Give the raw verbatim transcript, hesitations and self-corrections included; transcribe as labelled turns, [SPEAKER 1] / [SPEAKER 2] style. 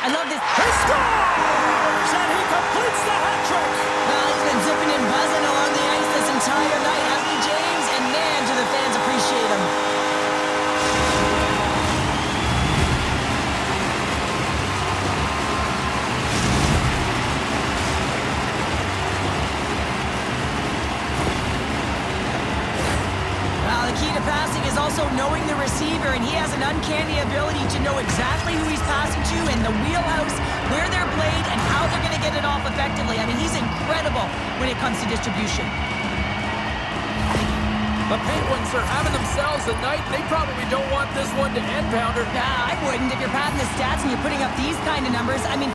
[SPEAKER 1] I love this.
[SPEAKER 2] He scores! And he completes the hat trick!
[SPEAKER 1] Well, he's been zipping and buzzing along the ice this entire night, hasn't he, James? And man, do the fans appreciate him. Well, the key to passing is also knowing the receiver, and he has an uncanny ability to know exactly who he's passing to in the wheelhouse, where they're played, and how they're going to get it off effectively. I mean, he's incredible when it comes to distribution.
[SPEAKER 2] The Penguins are having themselves a night. They probably don't want this one to end, Pounder.
[SPEAKER 1] Nah, I wouldn't. If you're padding the stats and you're putting up these kind of numbers, I mean...